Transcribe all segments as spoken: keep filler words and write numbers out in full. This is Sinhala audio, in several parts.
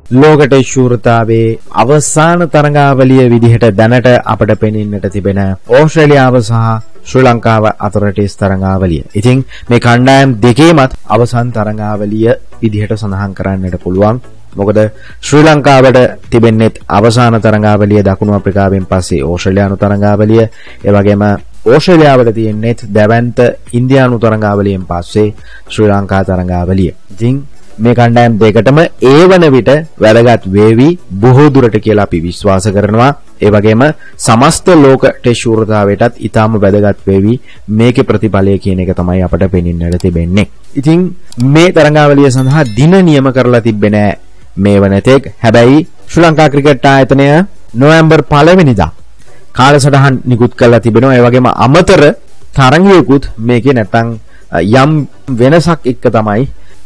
ලෝක ටෙස්ට් ශූරතාවේ අවසාන තරඟාවලිය විදිහට දැනට අපට පෙනෙන්නට තිබෙන ඕස්ට්‍රේලියාව සහ ශ්‍රී ලංකාව අතර ටෙස්ට් තරඟාවලිය. ඉතින් මේ කණ්ඩායම් දෙකේමත් අවසාන තරඟාවලිය විදිහට සඳහන් කරන්නට පුළුවන්. මොකද ශ්‍රී ලංකාවට තිබෙන්නේ අවසාන තරඟාවලිය දකුණු අප්‍රිකාවෙන් පස්සේ ඕස්ට්‍රේලියානු තරඟාවලිය. ඒ වගේම ඕස්ට්‍රේලියාවට තියෙන්නේ දැවැන්ත ඉන්දියානු තරඟාවලියෙන් පස්සේ ශ්‍රී ලංකා තරඟාවලිය. ඉතින් මේ කණ්ඩායම් දෙකටම ඒ වන විට වැදගත් වේවි බොහෝ දුරට කියලා අපි විශ්වාස කරනවා. ඒ වගේම සමස්ත ලෝක ටෙස්ට් ශූරතාවයටත් ඊටාම වැදගත් වේවි මේකේ ප්‍රතිඵලය කියන එක තමයි අපට පෙනෙන්නට තිබෙන්නේ. ඉතින් මේ තරඟාවලිය සඳහා දින නියම කරලා තිබෙන්නේ නැහැ මේ වනතෙක්. හැබැයි ශ්‍රී ලංකා ක්‍රිකට් ආයතනය නොවැම්බර් පළවෙනිදා කාලසටහන් නිකුත් කරලා තිබෙනවා. ඒ වගේම අමතර තරඟයකුත් මේකේ නැත්තම් යම් වෙනසක් එක්ක තමයි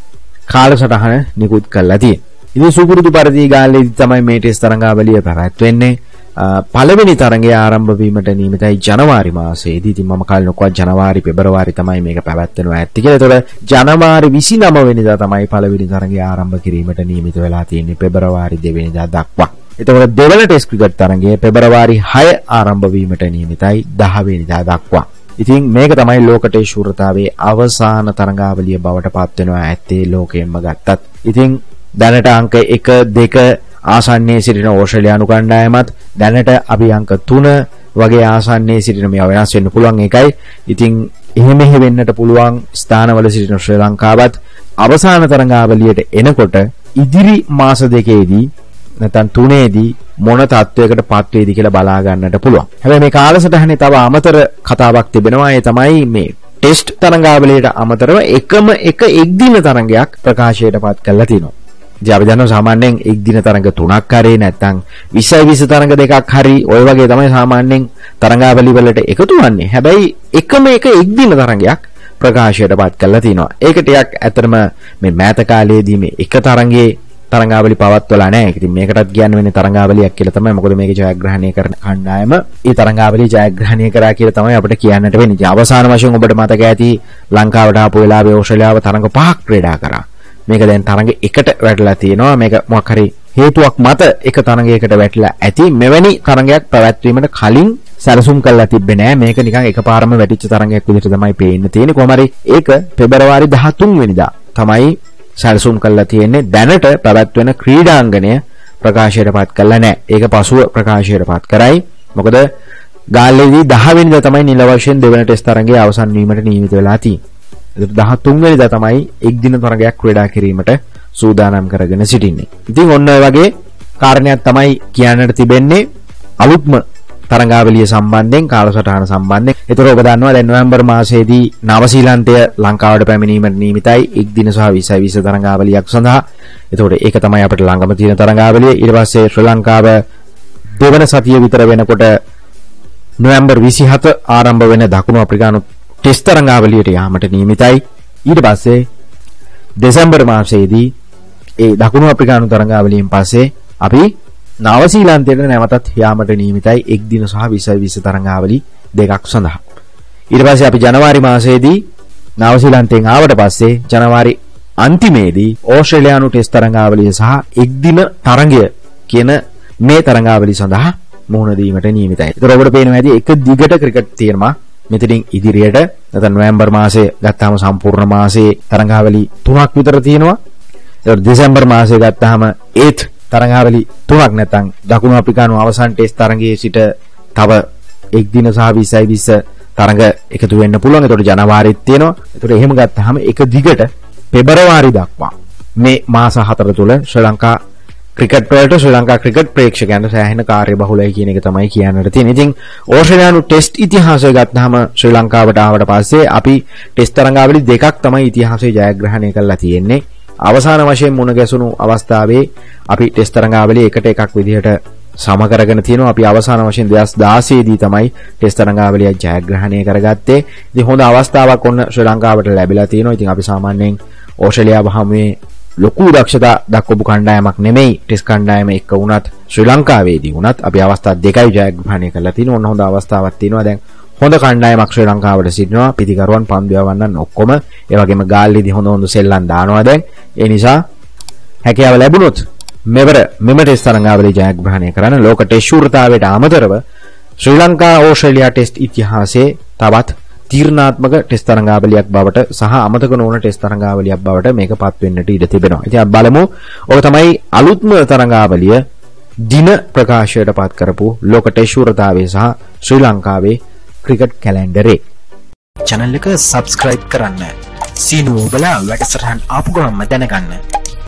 කාලසටහන නිකුත් කරලා තියෙන්නේ. ඉතින් සුපුරුදු පරිදි ගාල්ලේදී තමයි මේ ටෙස්ට් තරඟාවලිය පැවැත්වෙන්නේ. පළවෙනි තරඟය ආරම්භ වීමට නියමිතයි ජනවාරි මාසයේදී. ඉතින් මම කලින්කවත් ජනවාරි පෙබරවාරි තමයි මේක පැවැත්වෙනවා ඇත්ති කියලා. ඒතකොට ජනවාරි විසිනම වෙනිදා තමයි පළවෙනි තරඟය ආරම්භ කිරීමට නියමිත වෙලා තියෙන්නේ පෙබරවාරි දෙවෙනිදා දක්වා. එතකොට දෙවන ටෙස්ට් ක්‍රිකට් තරඟය පෙබරවාරි හය ආරම්භ වීමට නියමිතයි දහ වෙනිදා දක්වා. ඉතින් මේක තමයි ලෝක ටෙස්ට් ශූරතාවේ අවසාන තරඟාවලිය බවට පත් වෙනවා ඇත්තේ ලෝකයෙන්ම ගත්තත්. ඉතින් දැනට අංක එක දෙක ආසන්නයේ සිටින ඕස්ට්‍රේලියානු කණ්ඩායමත් දැනට අපි අංක තුන වගේ ආසන්නයේ සිටින මේවා වෙනස් වෙන්න පුළුවන් එකයි. ඉතින් එහෙම එහෙ වෙන්නට පුළුවන් ස්ථානවල සිටින ශ්‍රී ලංකාවත් අවසාන තරඟාවලියට එනකොට ඉදිරි මාස දෙකේදී නැත්නම් තුනේදී මොන තත්වයකට පත් වේද කියලා බලා ගන්නට පුළුවන්. හැබැයි මේ කාලසටහනේ තව අමතර කතාවක් තිබෙනවා. ඒ තමයි මේ ටෙස්ට් තරඟාවලියට අමතරව එකම එක එක්දින තරඟයක් ප්‍රකාශයට පත් කරලා තිනවා. ඉතින් අපි දන්නවා සාමාන්‍යයෙන් එක්දින තරඟ තුනක් හරි නැත්නම් විසයි විස තරඟ දෙකක් හරි ඔය වගේ තමයි සාමාන්‍යයෙන් තරඟාවලි වලට එකතු වන්නේ. හැබැයි එකම එක එක්දින තරඟයක් ප්‍රකාශයට පත් කරලා තිනවා. ඒක ටිකක් ඇත්තටම මේ මෑත කාලයේදී මේ එක තරඟයේ තරඟාවලි පවත්වලා නැහැ. ඉතින් මේකටත් කියන්න වෙන්නේ තරඟාවලියක් කියලා තමයි. මොකද මේක ජයග්‍රහණය කරන කණ්ඩායම ඒ තරඟාවලිය ජයග්‍රහණය කරා කියලා තමයි අපිට කියන්නට වෙන්නේ. ඉතින් අවසාන වශයෙන් ඔබට මතක ඇති ලංකාවට ආපු වෙලාවේ ඕස්ට්‍රේලියාව තරඟ පහක් ක්‍රීඩා කරා. මේක දැන් තරඟ එකට වැටලා තියෙනවා. මේක මොකක් හරි හේතුවක් මත එක තරඟයකට වැටලා ඇති. මෙවැනි තරඟයක් පැවැත්වීමට කලින් සැලසුම් කරලා තිබ්බේ නෑ. මේක නිකන් එකපාරම වැටිච්ච තරඟයක් විදිහට තමයි පේන්න තියෙන්නේ. කොහොම හරි ඒක පෙබරවාරි දහතුන් වෙනිදා තමයි සැලසුම් කරලා තියෙන්නේ. දැනට පැවැත්වෙන ක්‍රීඩාංගණය ප්‍රකාශයට පත් කරලා නැහැ. ඒක පසුව ප්‍රකාශයට පත් කරයි. මොකද ගාල්ලේදී දහ වෙනිදා තමයි නිල වශයෙන් දෙවන ටෙස්ට් තරඟය අවසන් වීමට නියමිත වෙලා තියෙන්නේ. ඒකට දහතුන් වෙනිදා තමයි එක් දින තරඟයක් ක්‍රීඩා කිරීමට සූදානම් කරගෙන සිටින්නේ. ඉතින් ඔන්න ඔය වගේ කාරණයක් තමයි කියන්නට තිබෙන්නේ අලුත්ම තරඟාවලිය සම්බන්ධයෙන් කාලසටහන සම්බන්ධයෙන්. ඒතර ඔබ දන්නවා දැන් නොවැම්බර් මාසයේදී නවසීලන්තය ලංකාවට පැමිණීමට නියමිතයි එක් දින සහ විසයි විස තරඟාවලියක් සඳහා. ඒතකොට ඒක තමයි අපිට ළඟම තියෙන තරඟාවලිය. ඊට පස්සේ ශ්‍රී ලංකාව දෙවන සතිය විතර වෙනකොට නොවැම්බර් විසිහත ආරම්භ වෙන දකුණු අප්‍රිකානු ටෙස්ට් තරඟාවලියට යාමට නියමිතයි. ඊට පස්සේ දෙසැම්බර් මාසයේදී ඒ දකුණු අප්‍රිකානු තරඟාවලියෙන් පස්සේ අපි නවසීලන්තයට නැවතත් යාමට නියමිතයි එක් දින සහ විසයි විස තරඟාවලි දෙකක් සඳහා. ඊට පස්සේ අපි ජනවාරි මාසයේදී නවසීලන්තයෙන් ආවට පස්සේ ජනවාරි අන්තිමේදී ඕස්ට්‍රේලියානු ටෙස්ට් තරඟාවලිය සහ එක් දින තරඟය කියන මේ තරඟාවලි සඳහා මුහුණ දීමට නියමිතයි. ඒතර ඔබට පේනවා ඇති එක දිගට ක්‍රිකට් තියෙනවා මෙතනින් ඉදිරියට. නැත්නම් නොවැම්බර් මාසයේ ගත්තාම සම්පූර්ණ මාසයේ තරඟාවලි තුනක් විතර තියෙනවා. ඒතර දෙසැම්බර් මාසයේ ගත්තාම ඒත් තරඟාවලි තුනක් නැත්නම් දකුණු අප්‍රිකානු අවසන් ටෙස්ට් තරඟයේ සිට තව එක් දින සහ විසයි විස තරඟ එකතු වෙන්න පුළුවන්. ඒතකොට ජනවාරිත් තියෙනවා. ඒතකොට එහෙම ගත්තාම එක දිගට පෙබරවාරි දක්වා මේ මාස හතර තුල ශ්‍රී ලංකා ක්‍රිකට් වලට ශ්‍රී ලංකා ක්‍රිකට් ප්‍රේක්ෂකයන්ට සෑහෙන කාර්යබහුලයි කියන එක තමයි කියන්නට තියෙන්නේ. ඉතින් ඕස්ට්‍රේලියානු ටෙස්ට් ඉතිහාසය ගත්තාම ශ්‍රී ලංකාවට ආවට පස්සේ අපි ටෙස්ට් තරඟාවලි දෙකක් තමයි ඉතිහාසයේ ජයග්‍රහණය කරලා තියෙන්නේ. අවසාන වශයෙන් මුණ ගැසුණු අවස්ථාවේ අපි ටෙස්ට් තරඟාවලිය එකට එකක් විදිහට සම කරගෙන තියෙනවා. අපි අවසාන වශයෙන් දෙදහස් දාසය දී තමයි ටෙස්ට් තරඟාවලිය ජයග්‍රහණය කරගත්තේ. ඉතින් හොඳ අවස්ථාවක් ඔන්න ශ්‍රී ලංකාවට ලැබිලා තියෙනවා. ඉතින් අපි සාමාන්‍යයෙන් ඕස්ට්‍රේලියාව හැමේ ලොකු දක්ෂතා දක්වපු කණ්ඩායමක් නෙමෙයි. ටෙස්ට් කණ්ඩායම එක්ක වුණත් ශ්‍රී ලංකාවේදී වුණත් අපි අවස්ථා දෙකයි ජයග්‍රහණය කරලා තිනවා. ඔන්න හොඳ අවස්ථාවක් තියෙනවා. දැන් හොඳ කණ්ඩායමක් ශ්‍රී ලංකාවට සිටිනවා. පිටිකරුවන් පන්දු යවන්නන් ඔක්කොම ඒ වගේම ගාල්ලේදී හොඳ හොඳ සෙල්ලම් දානවා දැන්. ඒ නිසා හැකියාව ලැබුණොත් මෙවර මෙම ටෙස්ට් තරඟාවලිය ජයග්‍රහණය කරන ලෝක ටෙස්ට් ශූරතාවයට අමතරව ශ්‍රී ලංකා ඕස්ට්‍රේලියා ටෙස්ට් ඉතිහාසයේ තවත් තීරණාත්මක ටෙස්ට් තරඟාවලියක් බවට සහ අමතක නොවන ටෙස්ට් තරඟාවලියක් බවට මේක පත් වෙන්නට ඉඩ තිබෙනවා. ඉතින් අපි බලමු ඔක තමයි අලුත්ම තරඟාවලිය දින ප්‍රකාශයට පත් කරපු ලෝක ටෙස්ට් ශූරතාවයේ සහ ශ්‍රී ලංකාවේ ක්‍රිකට් කැලෙන්ඩරේ. channel එක subscribe කරන්න. සීනුව ඔබලා වැඩසටහන් ආපු ගමන්ම දැනගන්න.